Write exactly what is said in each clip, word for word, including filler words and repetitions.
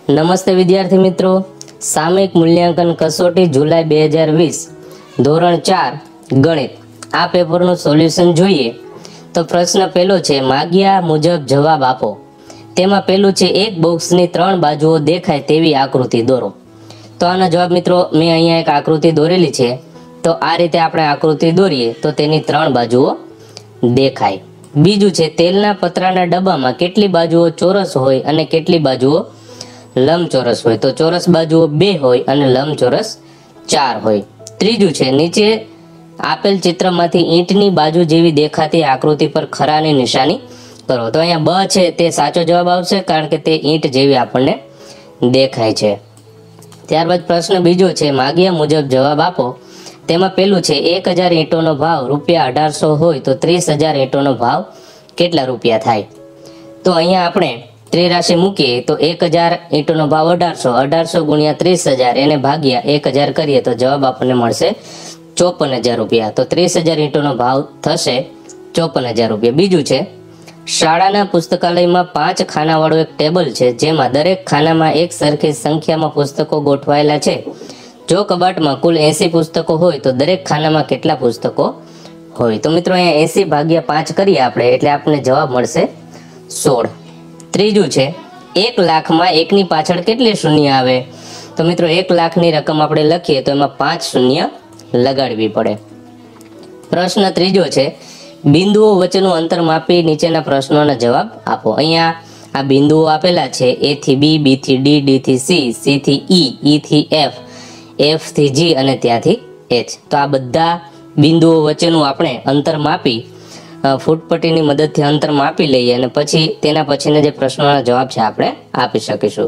નમસ્તે વિદ્યાર્થી મિત્રો, સામયિક મૂલ્યાંકન કસોટી જુલાઈ બે હજાર વીસ ધોરણ ચાર ગણિત આ પેપરનું સોલ્યુશન જોઈએ તો પ્રશ્ન પહેલો છે, માગ્યા મુજબ જવાબ આપો. તેમાં પહેલું છે, એક બોક્સની ત્રણ બાજુઓ દેખાય તેવી આકૃતિ દોરો. તો આનો જવાબ મિત્રો મેં અહીંયા એક આકૃતિ દોરેલી છે. તો આ રીતે આપણે આકૃતિ દોરીએ તો તેની ત્રણ બાજુઓ દેખાય. બીજું છે, તેલના પતરાના ડબ્બામાં કેટલી બાજુઓ ચોરસ હોય અને કેટલી બાજુઓ લંબચોરસ હોય. તો ચોરસ બાજુઓ બે હોય અને લંબચોરસ ચાર હોય. ત્રીજું છે, નીચે આપેલ ચિત્રમાંથી ઈંટની બાજુ જેવી દેખાતી આકૃતિ પર ખરાની નિશાની કરો. તો અહીંયા બ છે તે સાચો જવાબ આવશે, કારણ કે તે ઈંટ જેવી આપણને દેખાય છે. ત્યારબાદ પ્રશ્ન બીજો છે, માગ્યા મુજબ જવાબ આપો. તેમાં પેલું છે, એક હજાર ઈંટોનો ભાવ રૂપિયા અઢારસો હોય તો ત્રીસ હજાર ઈંટોનો ભાવ કેટલા રૂપિયા થાય. તો અહીંયા આપણે ત્રિરાશિ મૂકીએ તો એક હજાર ઈંટોનો ભાવ અઢારસો, અઢારસો ગુણ્યા ત્રીસ હજાર એને ભાગ્યા એક હજાર કરીએ તો જવાબ આપણને મળશે ચોપન હજાર રૂપિયા. તો ત્રીસ હજાર ઈંટોનો ભાવ થશે ચોપન હજાર રૂપિયા. બીજું છે, શાળાના પુસ્તકાલયમાં પાંચ ખાનાવાળું એક ટેબલ છે, જેમાં દરેક ખાનામાં એક સરખી સંખ્યામાં પુસ્તકો ગોઠવાયેલા છે. જો કબાટમાં કુલ એસી પુસ્તકો હોય તો દરેક ખાનામાં કેટલા પુસ્તકો હોય. તો મિત્રો અહીંયા એસી ભાગ્યા પાંચ કરીએ આપણે એટલે આપણને જવાબ મળશે સોળ. ત્રીજું છે, એક લાખમાં એકની પાછળ કેટલી શૂન્ય આવે. તો મિત્રો એક લાખની રકમ આપણે લખીએ તો એમાં પાંચ શૂન્ય લગાડવી પડે. પ્રશ્ન ત્રીજો છે, બિંદુઓ વચ્ચેનું અંતર માપી નીચેના પ્રશ્નોના જવાબ આપો. અહીંયા આ બિંદુઓ આપેલા છે, એ થી બી, બી થી ડી, ડી થી સી, સી થી ઈ, ઈ થી એફ, એફ થી જી અને ત્યાંથી એચ. તો આ બધા બિંદુઓ વચ્ચેનું આપણે અંતર માપી ફૂટપટ્ટીની મદદથી અંતર માપી લઈએ અને પછી તેના પછીના જે પ્રશ્નોના જવાબ છે આપણે આપી શકીશું.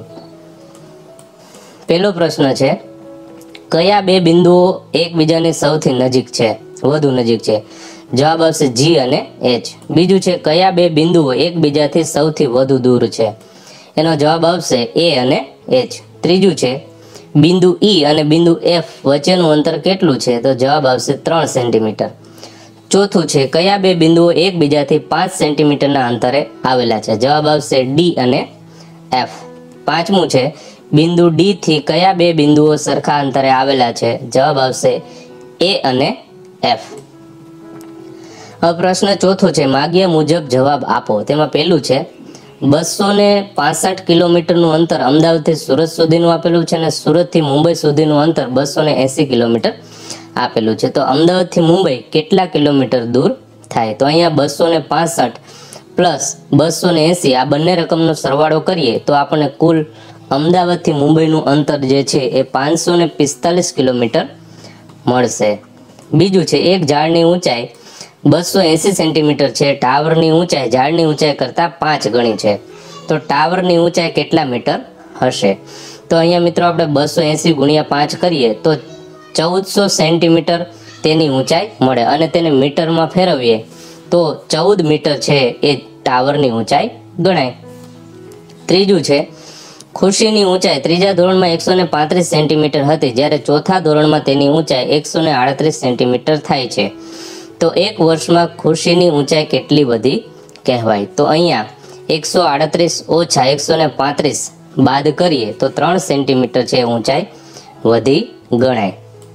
પહેલો પ્રશ્ન છે, કયા બે બિંદુઓ એકબીજાની સૌથી નજીક છે, વધુ નજીક છે. જવાબ આવશે જી અને એચ. બીજું છે, કયા બે બિંદુઓ એકબીજાથી સૌથી વધુ દૂર છે. એનો જવાબ આવશે એ અને એચ. ત્રીજું છે, બિંદુ ઈ અને બિંદુ એફ વચ્ચેનું અંતર કેટલું છે. તો જવાબ આવશે ત્રણ સેન્ટીમીટર. ચોથું છે, કયા બે બિંદુઓ એકબીજાથી પાંચ સેન્ટીમીટરના અંતરે આવેલા છે. જવાબ આવશે ડી અને એફ. પાંચમું છે, બિંદુ ડી થી કયા બે બિંદુઓ સરખા અંતરે આવેલા છે. જવાબ આવશે એ અને એફ. હવે પ્રશ્ન ચોથો છે, માગ્યા મુજબ જવાબ આપો. તેમાં પહેલું છે, બસો ને પાસઠ કિલોમીટરનું અંતર અમદાવાદથી સુરત સુધીનું આપેલું છે અને સુરતથી મુંબઈ સુધીનું અંતર બસો ને એસી કિલોમીટર આપેલું છે. તો અમદાવાદથી મુંબઈ કેટલા કિલોમીટર દૂર થાય. તો અહીંયા બસો ને પાસઠ પ્લસ બસો ને એસી આ બંને રકમનો સરવાળો કરીએ તો આપણને કુલ અમદાવાદથી મુંબઈનું અંતર જે છે એ પાંચસો ને પિસ્તાલીસ કિલોમીટર મળશે. બીજું છે, એક ઝાડની ઊંચાઈ બસો એસી સેન્ટીમીટર છે. ટાવરની ઊંચાઈ ઝાડની ઊંચાઈ કરતાં પાંચ ગણી છે. તો ટાવરની ઊંચાઈ કેટલા મીટર હશે. તો અહીંયા મિત્રો આપણે બસો એસી ગુણ્યા પાંચ કરીએ તો ચૌદસો સેન્ટીમીટર તેની ઊંચાઈ મળે અને તેને મીટરમાં ફેરવીએ તો ચૌદ મીટર છે એ ટાવરની ઊંચાઈ ગણાય. ત્રીજું છે, ખુરશીની ઊંચાઈ ત્રીજા ધોરણમાં એકસો ને પાંત્રીસ સેન્ટીમીટર હતી, જ્યારે ચોથા ધોરણમાં તેની ઊંચાઈ એકસો ને આડત્રીસ સેન્ટીમીટર થાય છે. તો એક વર્ષમાં ખુરશીની ઊંચાઈ કેટલી વધી કહેવાય. તો અહીંયા એકસો આડત્રીસ ઓછા એકસો ને પાંત્રીસ બાદ કરીએ તો ત્રણ સેન્ટીમીટર છે ઊંચાઈ વધી ગણાય.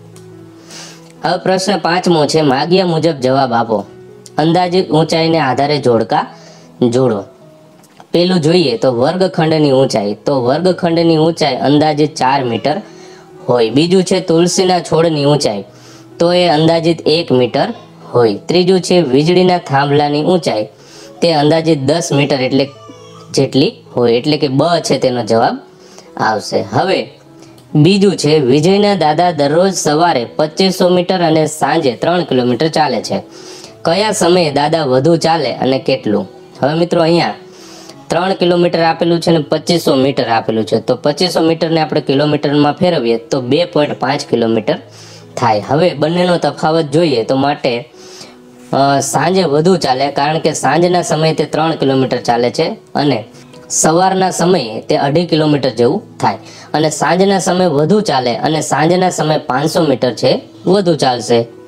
હવે પ્રશ્ન પાંચમો છે, માગ્યા મુજબ જવાબ આપો. અંદાજિત ઊંચાઈને આધારે જોડકા જોડો. પેલું જોઈએ તો વર્ગખંડની ઊંચાઈ. તો વર્ગખંડની ઊંચાઈ અંદાજિત ચાર મીટર હોય. બીજું છે, તુલસીના છોડની ઊંચાઈ. તો એ અંદાજિત એક મીટર હોય. ત્રીજું છે, વીજળીના થાંભલાની ઊંચાઈ. તે અંદાજિત દસ મીટર એટલે જેટલી હોય, એટલે કે બ છે તેનો જવાબ આવશે. હવે બીજું છે, વિજયના દાદા દરરોજ સવારે પચીસો મીટર અને સાંજે ત્રણ કિલોમીટર ચાલે છે. કયા સમયે દાદા વધુ ચાલે અને કેટલું. હવે મિત્રો અહીંયા ત્રણ કિલોમીટર આપેલું છે અને પચીસો મીટર આપેલું છે. તો પચીસો મીટરને આપણે કિલોમીટરમાં ફેરવીએ તો બે પોઈન્ટ પાંચ કિલોમીટર થાય. હવે બંનેનો તફાવત જોઈએ તો માટે સાંજે વધુ ચાલે, કારણ કે સાંજના સમયે તે ત્રણ કિલોમીટર ચાલે છે અને સવારના સમયે તે અઢી કિલોમીટર જેવું થાય. અને સાંજના સમયે વધુ ચાલે અને સાંજના સમયે પાંચસો મીટર છે વધુ ચાલશે.